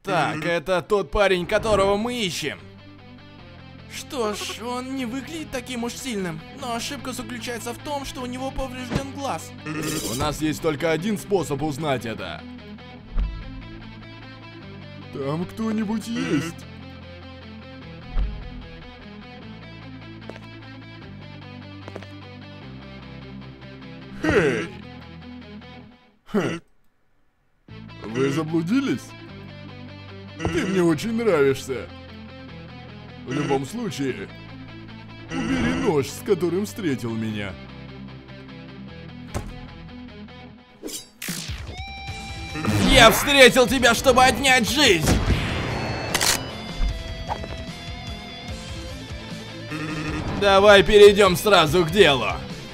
Так, это тот парень, которого мы ищем. Что ж, он не выглядит таким уж сильным, но ошибка заключается в том, что у него поврежден глаз. У нас есть только один способ узнать это. Там кто-нибудь есть? Эй! Вы заблудились? Ты мне очень нравишься. В любом случае, убери нож, с которым встретил меня. Я встретил тебя, чтобы отнять жизнь! Давай перейдем сразу к делу.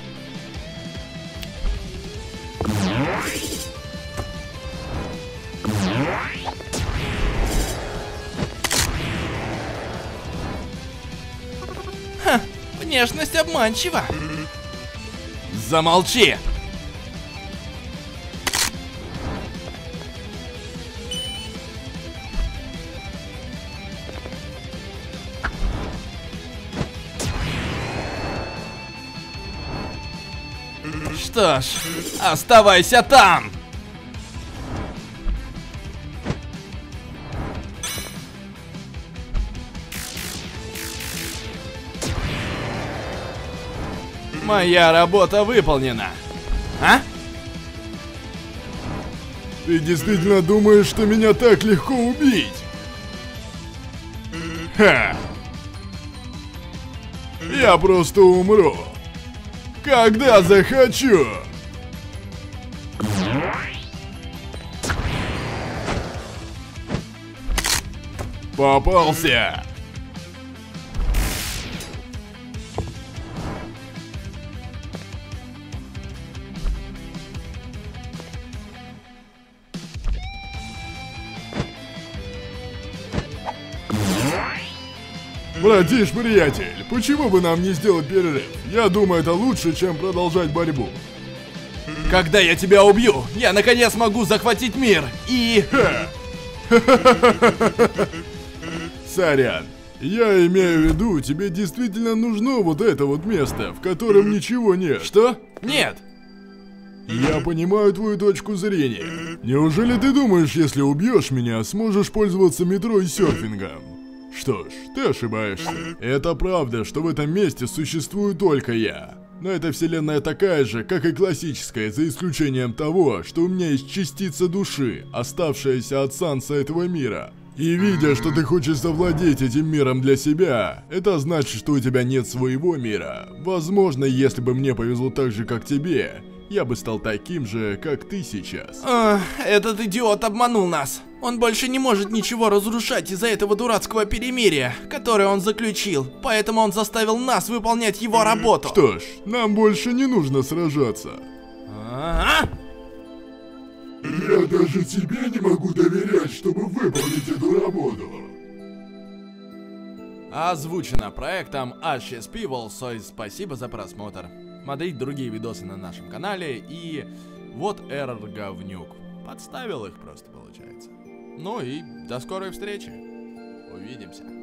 Внешность обманчива. Замолчи! Что ж, оставайся там! Моя работа выполнена. А? Ты действительно думаешь, что меня так легко убить? Ха! Я просто умру, когда захочу. Попался. Братиш-приятель, почему бы нам не сделать перерыв? Я думаю, это лучше, чем продолжать борьбу. Когда я тебя убью, я наконец могу захватить мир и... Сорян. Я имею в виду, тебе действительно нужно вот это вот место, в котором ничего нет. Что? Нет. Я понимаю твою точку зрения. Неужели ты думаешь, если убьешь меня, сможешь пользоваться метро и серфингом? Что ж, ты ошибаешься. Это правда, что в этом месте существую только я. Но эта вселенная такая же, как и классическая, за исключением того, что у меня есть частица души, оставшаяся от Санса этого мира. И видя, что ты хочешь завладеть этим миром для себя, это значит, что у тебя нет своего мира. Возможно, если бы мне повезло так же, как тебе, я бы стал таким же, как ты сейчас. Этот идиот обманул нас. Он больше не может ничего разрушать из-за этого дурацкого перемирия, которое он заключил. Поэтому он заставил нас выполнять его работу. Что ж, нам больше не нужно сражаться. Я даже тебе не могу доверять, чтобы выполнить эту работу. Озвучено проектом Ashes People. Спасибо за просмотр. Смотрите другие видосы на нашем канале. И вот Эррор говнюк. Подставил их просто, получается. Ну и до скорой встречи. Увидимся.